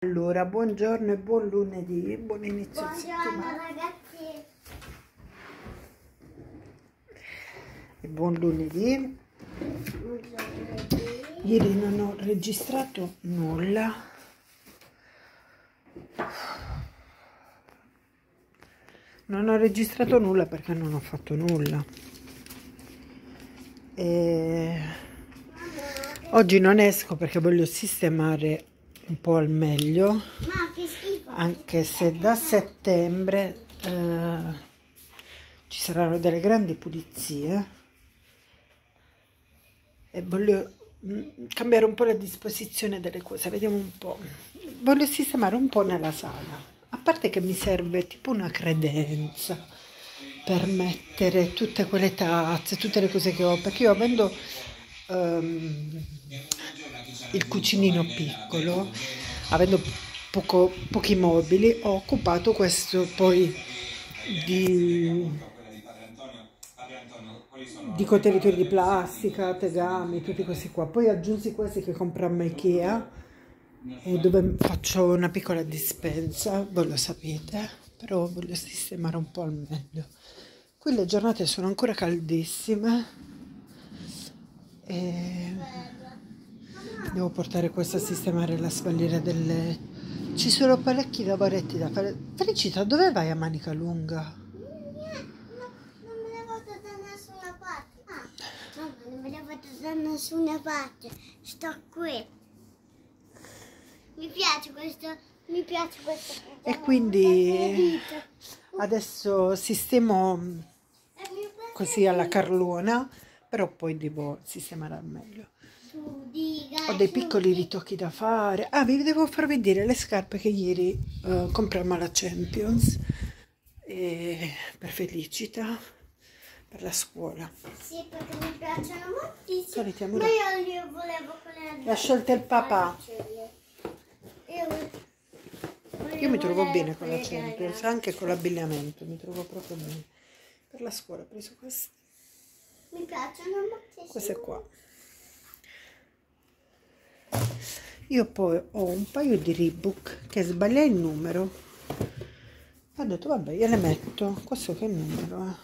Allora, buongiorno e buon lunedì, buon inizio di Buongiorno settimana. ragazzi. E buon lunedì. Ieri non ho registrato nulla. Non ho registrato nulla perché non ho fatto nulla. E oggi non esco perché voglio sistemare un po' al meglio. Ma che schifo. Anche se da settembre ci saranno delle grandi pulizie e voglio cambiare un po' la disposizione delle cose, vediamo un po'. Voglio sistemare un po' nella sala, a parte che mi serve tipo una credenza per mettere tutte quelle tazze, tutte le cose che ho, perché io avendo il cucinino piccolo, avendo pochi mobili, ho occupato questo poi di contenitori di plastica, tegami, tutti questi qua. Poi aggiungi questi che comprammo a Ikea, dove faccio una piccola dispensa, voi lo sapete, però voglio sistemare un po' al meglio. Qui le giornate sono ancora caldissime e devo portare questo a sistemare la spalliera delle... Ci sono parecchi lavoretti da fare. Felicità, dove vai a manica lunga? Non me ne vado da nessuna parte. Mamma, non me ne vado da nessuna parte. Sto qui. Mi piace questo. E quindi adesso sistemo così alla carlona, però poi devo sistemare al meglio. Ho dei piccoli ritocchi da fare. Vi devo far vedere le scarpe che ieri comprammo alla Champions per Felicita, per la scuola. Sì, perché mi piacciono moltissimo. Salutiamo. Ma io volevo quelle. L'ha scelta il papà. Io mi trovo bene con la Champions, anche con l'abbigliamento, mi trovo proprio bene. Per la scuola ho preso queste. Mi piacciono moltissimo. Queste qua. Io poi ho un paio di Reebok che sbagliai il numero. Ho detto vabbè, io le metto. Questo che numero è?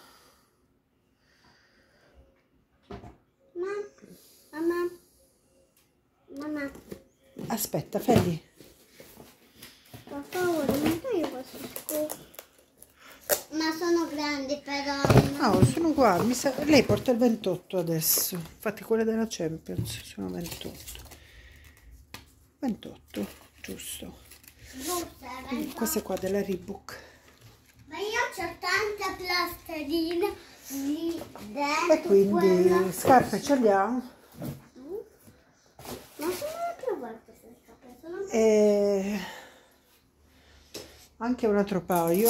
Mamma. Aspetta, Feli. Per favore, non fai questo schifo. Ma sono grandi però. No, sono uguali. Lei porta il 28 adesso. Infatti quelle della Champions sono 28. 28, giusto. Queste qua della Reebok. Ma io ho tanta plastilina lì dentro. E quindi scarpe ce le ha. Ma sono più volte queste scarpe. E anche un altro paio.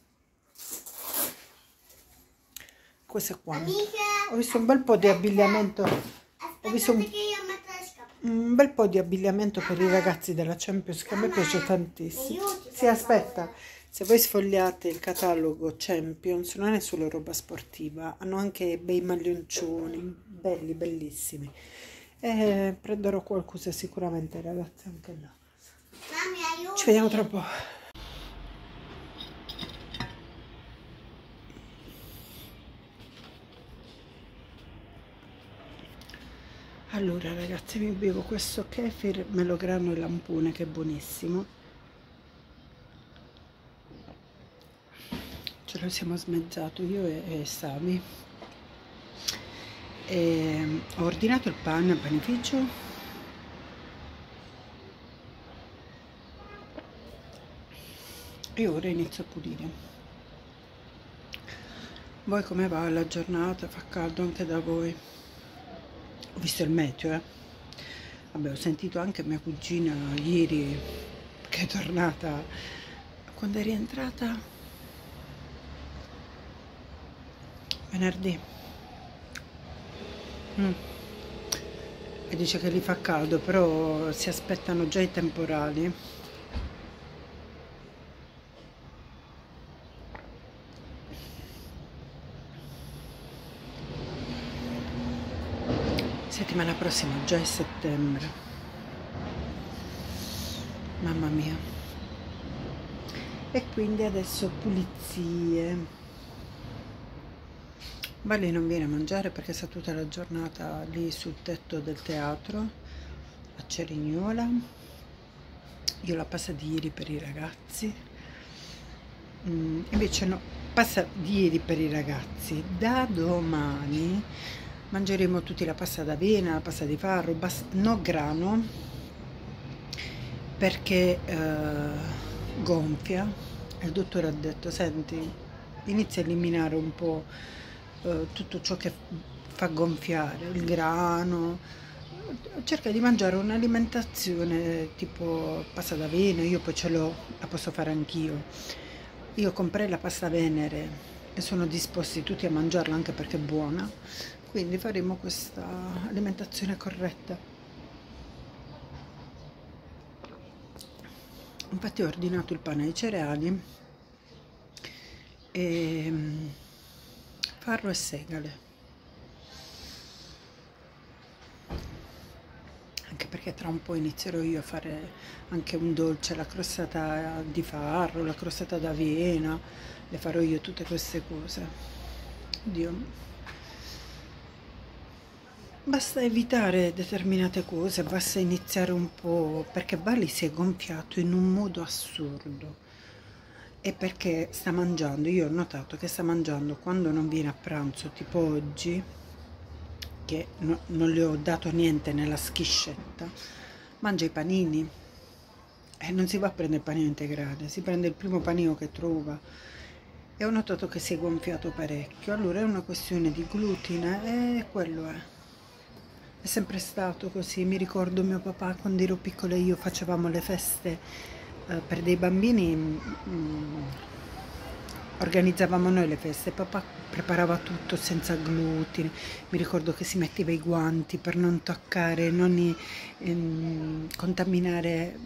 Queste qua. Ho visto un bel po' di abbigliamento. Ho visto un bel po' di abbigliamento per i ragazzi della Champions che a me piace tantissimo. Sì, aspetta, se voi sfogliate il catalogo Champions non è solo roba sportiva, hanno anche bei maglioncioni, belli, bellissimi. E prenderò qualcosa sicuramente, ragazzi, anche là. Ci vediamo tra poco. Allora ragazzi, mi bevo questo kefir melograno e lampone che è buonissimo. Ce lo siamo smezzato io e Sami. E ho ordinato il pane al panificio. E ora inizio a pulire. Voi come va la giornata? Fa caldo anche da voi? Ho visto il meteo, Vabbè, ho sentito anche mia cugina ieri che è tornata. Quando è rientrata? Venerdì. E dice che lì fa caldo, però si aspettano già i temporali. Settimana prossima già è settembre. mamma mia. E quindi adesso pulizie. Bali non viene a mangiare perché sta tutta la giornata lì sul tetto del teatro a Cerignola. Io la passa di ieri per i ragazzi. Invece no, passa di ieri per i ragazzi. Da domani mangeremo tutti la pasta d'avena, la pasta di farro, no grano, perché gonfia. E il dottore ha detto: senti, inizia a eliminare un po' tutto ciò che fa gonfiare, il grano, cerca di mangiare un'alimentazione tipo pasta d'avena. Io poi la posso fare anch'io. Io comprai la pasta venere e sono disposti tutti a mangiarla anche perché è buona, quindi faremo questa alimentazione corretta. Infatti ho ordinato il pane ai cereali e farro e segale, anche perché tra un po' inizierò io a fare anche un dolce, la crostata di farro, la crostata d'avena, le farò io tutte queste cose. Oddio, basta evitare determinate cose, basta iniziare un po', perché Bali si è gonfiato in un modo assurdo. E perché sta mangiando, io ho notato che sta mangiando quando non viene a pranzo, tipo oggi, che non le ho dato niente nella schiscetta, mangia i panini e non si va a prendere il panino integrale, si prende il primo panino che trova. E ho notato che si è gonfiato parecchio. Allora è una questione di glutine e quello è sempre stato così. Mi ricordo mio papà quando ero piccola, io facevamo le feste per dei bambini, organizzavamo noi le feste, papà preparava tutto senza glutine. Mi ricordo che si metteva i guanti per non toccare, non contaminare.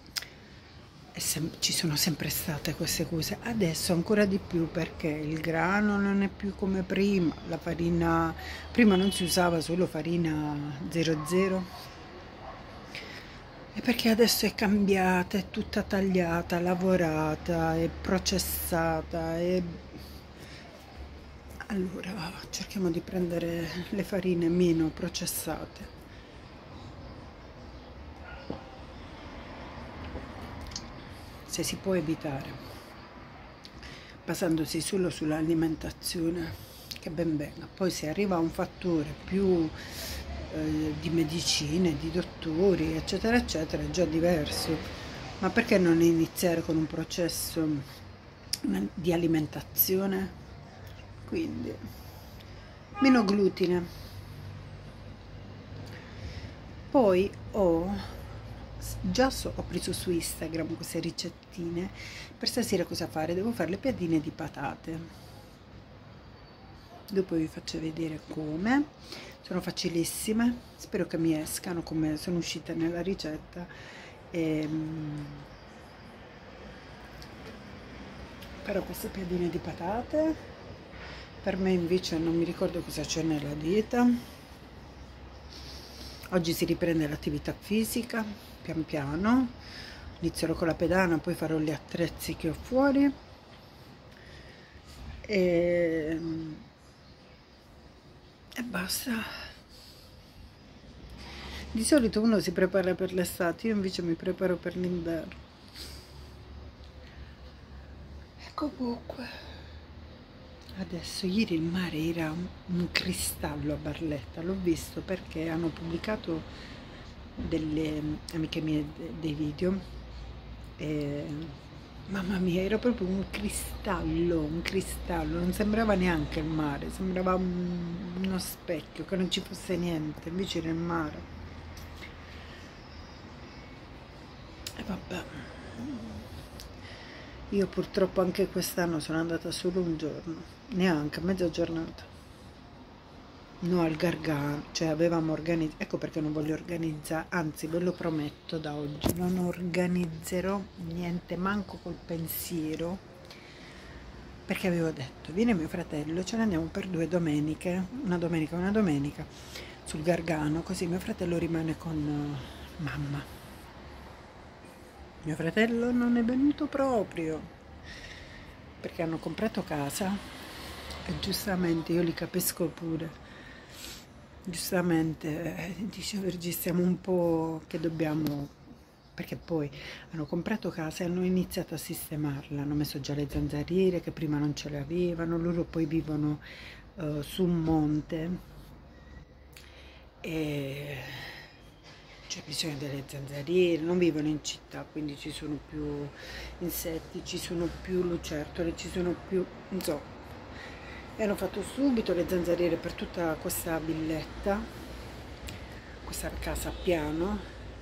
Ci sono sempre state queste cose, adesso ancora di più, perché il grano non è più come prima, la farina, prima non si usava solo farina 00, e perché adesso è cambiata, è tutta tagliata, lavorata, è processata, allora cerchiamo di prendere le farine meno processate. Se si può evitare, basandosi solo sull'alimentazione, che ben venga. Poi se arriva a un fattore più di medicine, di dottori, eccetera eccetera, è già diverso. Ma perché non iniziare con un processo di alimentazione? Quindi meno glutine. Poi ho preso su Instagram queste ricettine. Per stasera cosa fare? Devo fare le piadine di patate. Dopo vi faccio vedere come. Sono facilissime, spero che mi escano come sono uscite nella ricetta. Però queste piadine di patate, per me invece non mi ricordo cosa c'è nella dieta. Oggi si riprende l'attività fisica, pian piano, inizierò con la pedana, poi farò gli attrezzi che ho fuori e basta. Di solito uno si prepara per l'estate, io invece mi preparo per l'inverno. E comunque, adesso ieri il mare era un cristallo a Barletta, l'ho visto perché hanno pubblicato delle amiche mie dei video e mamma mia, era proprio un cristallo, non sembrava neanche il mare, sembrava uno specchio, che non ci fosse niente, invece era il mare. E vabbè, io purtroppo anche quest'anno sono andata solo un giorno, neanche mezza giornata. No, al Gargano, cioè avevamo organizzato, ecco perché non voglio organizzare, anzi ve lo prometto da oggi, non organizzerò niente, manco col pensiero, perché avevo detto, viene mio fratello, ce ne andiamo per 2 domeniche, una domenica, sul Gargano, così mio fratello rimane con mamma. Mio fratello non è venuto proprio, perché hanno comprato casa e giustamente io li capisco pure. Giustamente dice Virgi, siamo un po' che dobbiamo, perché poi hanno comprato casa e hanno iniziato a sistemarla, hanno messo già le zanzariere che prima non ce le avevano, loro poi vivono su un monte e c'è bisogno delle zanzariere, non vivono in città, quindi ci sono più insetti, ci sono più lucertole, ci sono più, insomma, e hanno fatto subito le zanzariere per tutta questa villetta, questa casa a piano,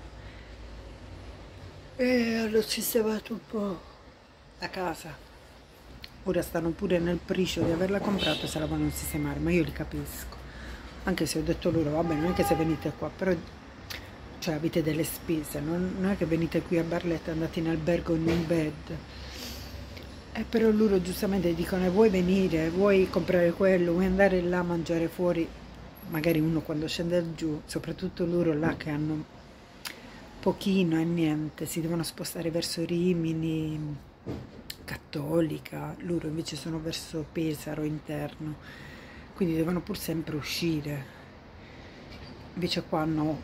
e hanno sistemato un po' la casa. Ora stanno pure nel priscio di averla comprata e se la vogliono sistemare, ma io li capisco, anche se ho detto loro, vabbè, non è che se venite qua, però cioè avete delle spese, non è che venite qui a Barletta, andate in albergo in un bed, però loro giustamente dicono, vuoi venire, vuoi comprare quello, vuoi andare là a mangiare fuori, magari uno quando scende giù, soprattutto loro là che hanno pochino e niente, si devono spostare verso Rimini, Cattolica, loro invece sono verso Pesaro interno, quindi devono pur sempre uscire, invece qua no,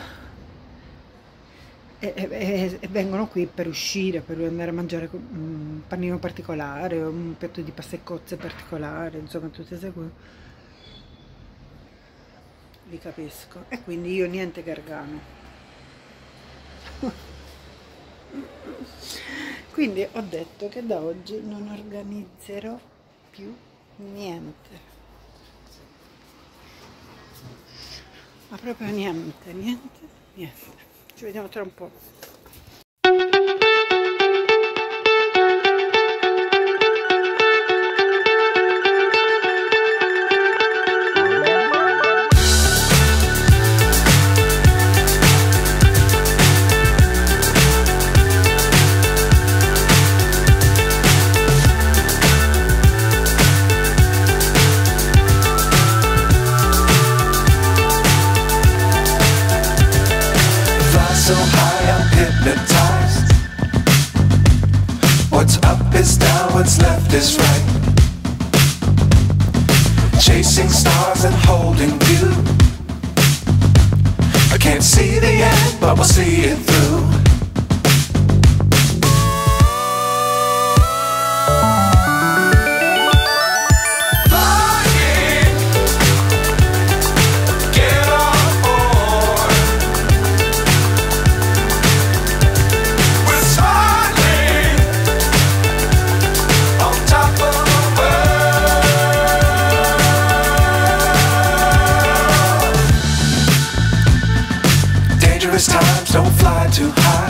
e vengono qui per uscire, per andare a mangiare un panino particolare, un piatto di pasta e cozze particolare, insomma tutte queste cose, li capisco, e quindi io niente Gargano. Quindi ho detto che da oggi non organizzerò più niente, ma proprio niente. Ci vediamo tra un po'. So high I'm hypnotized. What's up is down, what's left is right. Chasing stars and holding you. I can't see the end, but we'll see it through. Times don't fly too high.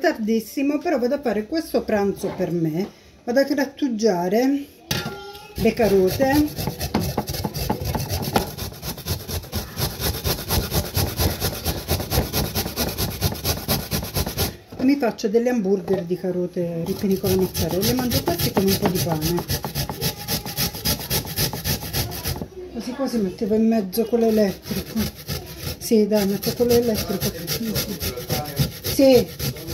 tardissimo, però vado a fare questo pranzo per me. Vado a grattugiare le carote. E mi faccio delle hamburger di carote ripieni con la mozzarella e mangio questi con un po' di pane. Quasi quasi mettevo in mezzo quello elettrico. Sì, dai, metto quello elettrico. Sì.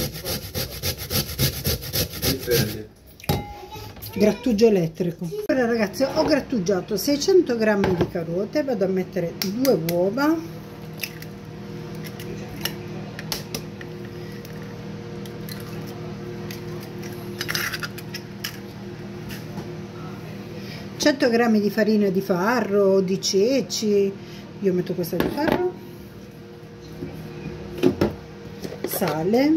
Grattugio elettrico. Ora ragazzi, ho grattugiato 600 grammi di carote, vado a mettere 2 uova, (100 grammi di farina di farro o di ceci), io metto questa di farro, sale,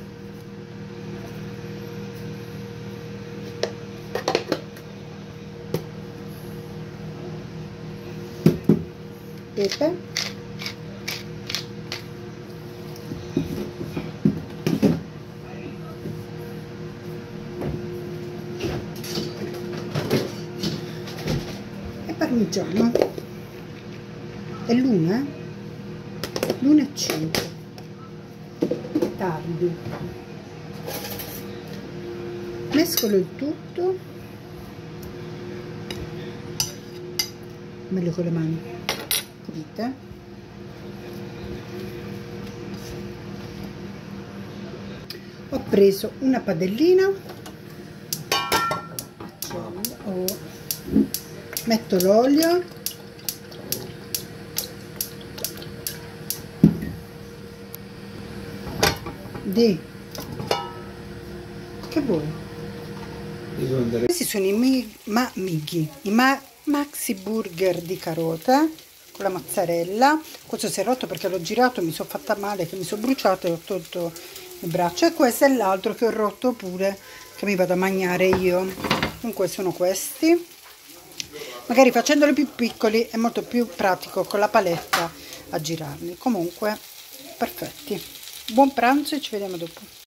pepe, e parmigiano. È l'1:05, tardi. Mescolo il tutto, meglio con le mani, capite? Ho preso una padellina, metto l'olio, che vuoi? Questi sono i maxi burger di carote con la mozzarella. Questo si è rotto perché l'ho girato, mi sono fatta male, che mi sono bruciata e ho tolto il braccio, e questo è l'altro che ho rotto pure, che mi vado a mangiare io. Comunque sono questi, magari facendoli più piccoli è molto più pratico con la paletta a girarli. Comunque perfetti. Buon pranzo e ci vediamo dopo.